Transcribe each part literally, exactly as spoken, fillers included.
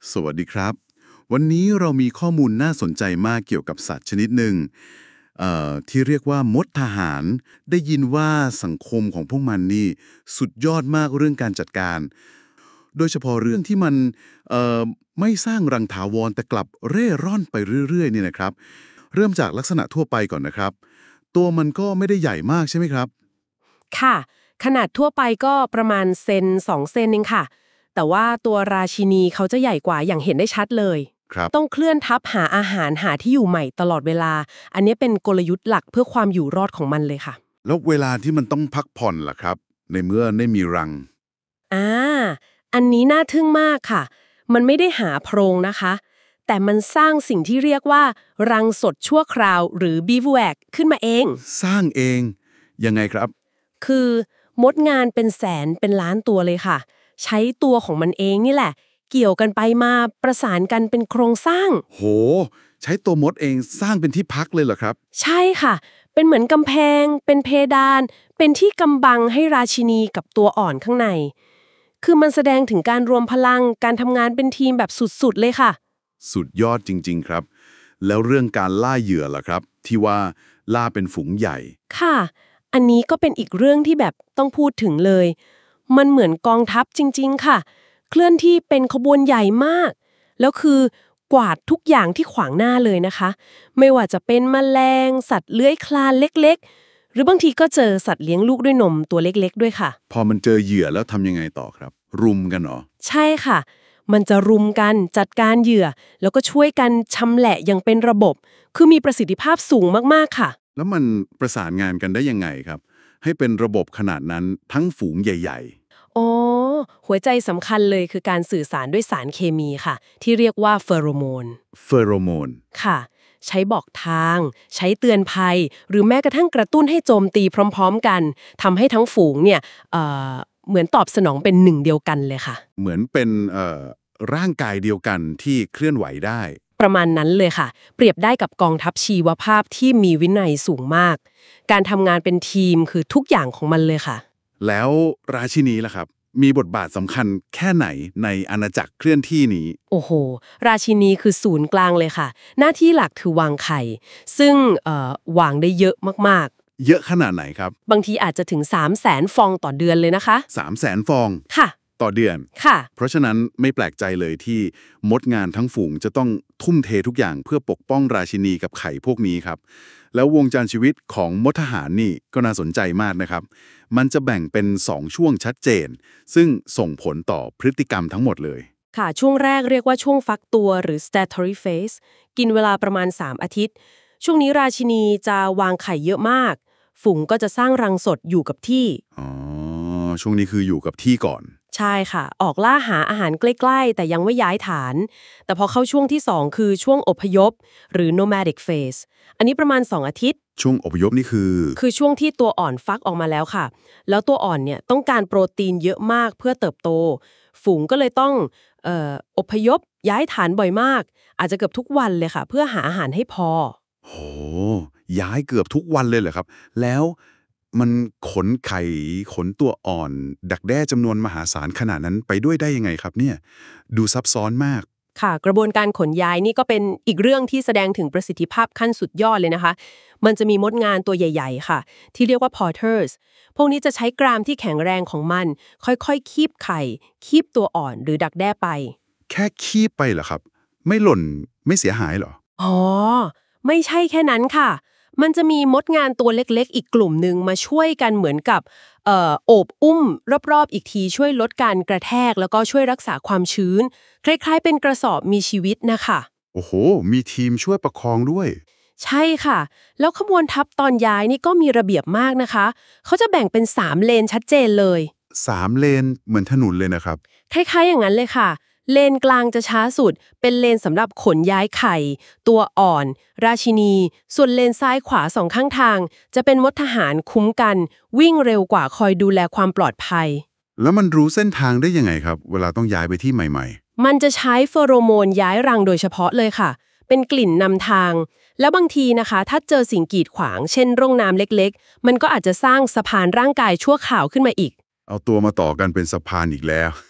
สวัสดีครับวันนี้เรามีข้อมูลน่าสนใจมากเกี่ยวกับสัตว์ชนิดหนึ่งเอ่อที่เรียกว่ามดทหารได้ยินว่าสังคมของพวกมันนี่สุดยอดมากเรื่องการจัดการโดยเฉพาะเรื่องที่มันเอ่อไม่สร้างรังถาวรแต่กลับเร่ร่อนไปเรื่อยๆเนี่ยนะครับเริ่มจากลักษณะทั่วไปก่อนนะครับตัวมันก็ไม่ได้ใหญ่มากใช่ไหมครับค่ะขนาดทั่วไปก็ประมาณเซนสองเซนเองค่ะแต่ว่าตัวราชินีเขาจะใหญ่กว่าอย่างเห็นได้ชัดเลยครับต้องเคลื่อนทับหาอาหารหาที่อยู่ใหม่ตลอดเวลาอันนี้เป็นกลยุทธ์หลักเพื่อความอยู่รอดของมันเลยค่ะแล้วเวลาที่มันต้องพักผ่อนล่ะครับในเมื่อไม่มีรังอ่าอันนี้น่าทึ่งมากค่ะมันไม่ได้หาโพรงนะคะแต่มันสร้างสิ่งที่เรียกว่ารังสดชั่วคราวหรือ bivouac ขึ้นมาเองสร้างเองยังไงครับคือมดงานเป็นแสนเป็นล้านตัวเลยค่ะใช้ตัวของมันเองนี่แหละเกี่ยวกันไปมาประสานกันเป็นโครงสร้างโหใช้ตัวมดเองสร้างเป็นที่พักเลยเหรอครับใช่ค่ะเป็นเหมือนกำแพงเป็นเพดานเป็นที่กำบังให้ราชินีกับตัวอ่อนข้างในคือมันแสดงถึงการรวมพลังการทำงานเป็นทีมแบบสุดๆเลยค่ะสุดยอดจริงๆครับแล้วเรื่องการล่าเหยื่อล่ะครับที่ว่าล่าเป็นฝูงใหญ่ค่ะอันนี้ก็เป็นอีกเรื่องที่แบบต้องพูดถึงเลยมันเหมือนกองทัพจริงๆค่ะเคลื่อนที่เป็นขบวนใหญ่มากแล้วคือกวาดทุกอย่างที่ขวางหน้าเลยนะคะไม่ว่าจะเป็นแมลงสัตว์เลื้อยคลานเล็กๆหรือบางทีก็เจอสัตว์เลี้ยงลูกด้วยนมตัวเล็กๆด้วยค่ะพอมันเจอเหยื่อแล้วทำยังไงต่อครับรุมกันเหรอใช่ค่ะมันจะรุมกันจัดการเหยื่อแล้วก็ช่วยกันชำแหละอย่างเป็นระบบคือมีประสิทธิภาพสูงมากๆค่ะแล้วมันประสานงานกันได้ยังไงครับให้เป็นระบบขนาดนั้นทั้งฝูงใหญ่อ๋อหัวใจสำคัญเลยคือการสื่อสารด้วยสารเคมีค่ะที่เรียกว่าเฟโรโมนๆเฟโรโมนค่ะใช้บอกทางใช้เตือนภัยหรือแม้กระทั่งกระตุ้นให้โจมตีพร้อมๆกันทำให้ทั้งฝูงเนี่ยเอ่อเหมือนตอบสนองเป็นหนึ่งเดียวกันเลยค่ะเหมือนเป็นเอ่อร่างกายเดียวกันที่เคลื่อนไหวได้ประมาณนั้นเลยค่ะเปรียบได้กับกองทัพชีวภาพที่มีวินัยสูงมากการทำงานเป็นทีมคือทุกอย่างของมันเลยค่ะแล้วราชินีล่ะครับมีบทบาทสำคัญแค่ไหนในอาณาจักรเคลื่อนที่นี้โอ้โหราชินีคือศูนย์กลางเลยค่ะหน้าที่หลักคือวางไข่ซึ่งเอ่อวางได้เยอะมากเยอะขนาดไหนครับๆบางทีอาจจะถึงสามแสนฟองต่อเดือนเลยนะคะสามแสนฟองค่ะต่อเดือนค่ะเพราะฉะนั้นไม่แปลกใจเลยที่มดงานทั้งฝูงจะต้องทุ่มเททุกอย่างเพื่อปกป้องราชินีกับไข่พวกนี้ครับแล้ววงจรชีวิตของมดทหารนี่ก็น่าสนใจมากนะครับมันจะแบ่งเป็นสองช่วงชัดเจนซึ่งส่งผลต่อพฤติกรรมทั้งหมดเลยค่ะช่วงแรกเรียกว่าช่วงฟักตัวหรือ statutory phase กินเวลาประมาณสามอาทิตย์ช่วงนี้ราชินีจะวางไข่เยอะมากฝูงก็จะสร้างรังสดอยู่กับที่อ๋อช่วงนี้คืออยู่กับที่ก่อนใช่ค่ะออกล่าหาอาหารใกล้ๆแต่ยังไม่ย้ายฐานแต่พอเข้าช่วงที่สองคือช่วงอพยพหรือ nomadic phase อันนี้ประมาณสองอาทิตย์ช่วงอพยพนี่คือคือช่วงที่ตัวอ่อนฟักออกมาแล้วค่ะแล้วตัวอ่อนเนี่ยต้องการโปรตีนเยอะมากเพื่อเติบโตฝูงก็เลยต้องเอ่ออพยพย้ายฐานบ่อยมากอาจจะเกือบทุกวันเลยค่ะเพื่อหาอาหารให้พอโหย้ายเกือบทุกวันเลยเหรอครับแล้วมันขนไข่ขนตัวอ่อนดักแด้จำนวนมหาศาลขนาดนั้นไปด้วยได้ยังไงครับเนี่ยดูซับซ้อนมากค่ะกระบวนการขนย้ายนี่ก็เป็นอีกเรื่องที่แสดงถึงประสิทธิภาพขั้นสุดยอดเลยนะคะมันจะมีมดงานตัวใหญ่ๆค่ะที่เรียกว่า porters พวกนี้จะใช้กรามที่แข็งแรงของมันค่อยๆคีบไข่คีบตัวอ่อนหรือดักแด้ไปแค่คีบไปเหรอครับไม่หล่นไม่เสียหายเหรออ๋อไม่ใช่แค่นั้นค่ะมันจะมีมดงานตัวเล็กๆอีกกลุ่มหนึ่งมาช่วยกันเหมือนกับเอ่อโอบอุ้มรอบๆอีกทีช่วยลดการกระแทกแล้วก็ช่วยรักษาความชื้นคล้ายๆเป็นกระสอบมีชีวิตนะคะโอ้โหมีทีมช่วยประคองด้วยใช่ค่ะแล้วขบวนทัพตอนย้ายนี่ก็มีระเบียบมากนะคะเขาจะแบ่งเป็นสามเลนชัดเจนเลยสามเลนเหมือนถนนเลยนะครับคล้ายๆอย่างนั้นเลยค่ะเลนกลางจะช้าสุดเป็นเลนสำหรับขนย้ายไข่ตัวอ่อนราชินีส่วนเลนซ้ายขวาสองข้างทางจะเป็นมดทหารคุ้มกันวิ่งเร็วกว่าคอยดูแลความปลอดภัยแล้วมันรู้เส้นทางได้ยังไงครับเวลาต้องย้ายไปที่ใหม่มันจะใช้เฟโรโมนย้ายรังโดยเฉพาะเลยค่ะเป็นกลิ่นนำทางแล้วบางทีนะคะถ้าเจอสิ่งกีดขวางเช่นร่องน้ำเล็กๆมันก็อาจจะสร้างสะพานร่างกายชั่วคราวขึ้นมาอีกๆเอาตัวมาต่อกันเป็นสะพานอีกแล้ว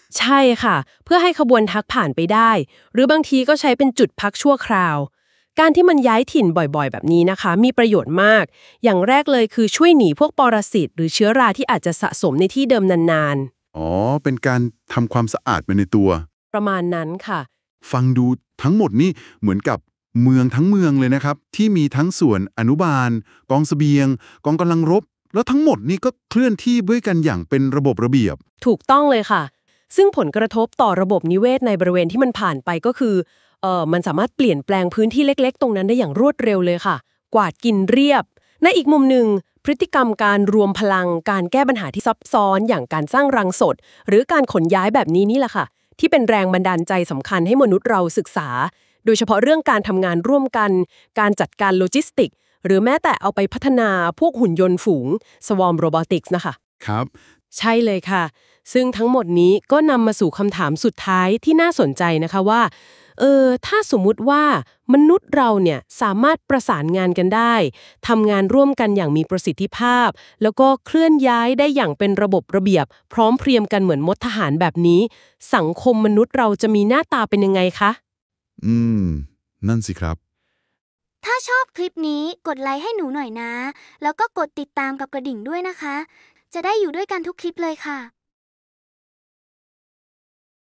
ใช่ค่ะ เพื่อให้ขบวนทักผ่านไปได้ หรือบางทีก็ใช้เป็นจุดพักชั่วคราว การที่มันย้ายถิ่นบ่อยๆแบบนี้นะคะ มีประโยชน์มาก อย่างแรกเลยคือช่วยหนีพวกปรสิตหรือเชื้อราที่อาจจะสะสมในที่เดิมนานอ๋อเป็นการทำความสะอาดไปในตัวๆประมาณนั้นค่ะฟังดูทั้งหมดนี่เหมือนกับเมืองทั้งเมืองเลยนะครับที่มีทั้งส่วนอนุบาลกองเสบียงกองกำลังรบแล้วทั้งหมดนี่ก็เคลื่อนที่ด้วยกันอย่างเป็นระบบระเบียบถูกต้องเลยค่ะ ซึ่งผลกระทบต่อระบบนิเวศในบริเวณที่มันผ่านไปก็คือเอ่อมันสามารถเปลี่ยนแปลงพื้นที่เล็กๆตรงนั้นได้อย่างรวดเร็วเลยค่ะ กวาดกินเรียบ ในอีกมุมหนึ่งพฤติกรรมการรวมพลังการแก้ปัญหาที่ซับซ้อนอย่างการสร้างรังสดหรือการขนย้ายแบบนี้นี่แหละค่ะที่เป็นแรงบันดาลใจสำคัญให้มนุษย์เราศึกษา โดยเฉพาะเรื่องการทำงานร่วมกัน การจัดการโลจิสติกส์หรือแม้แต่เอาไปพัฒนาพวกหุ่นยนต์ฝูง Swarm Robotics นะคะครับใช่เลยค่ะ ซึ่งทั้งหมดนี้ก็นำมาสู่คำถามสุดท้ายที่น่าสนใจนะคะว่า เออ ถ้าสมมุติว่ามนุษย์เราเนี่ยสามารถประสานงานกันได้ทำงานร่วมกันอย่างมีประสิทธิภาพ แล้วก็เคลื่อนย้ายได้อย่างเป็นระบบระเบียบ พร้อมเพรียงกันเหมือนมดทหารแบบนี้ สังคมมนุษย์เราจะมีหน้าตาเป็นยังไงคะอืมนั่นสิครับถ้าชอบคลิปนี้กดไลค์ให้หนูหน่อยนะ แล้วก็กดติดตามกับกระดิ่งด้วยนะคะ จะได้อยู่ด้วยกันทุกคลิปเลยค่ะ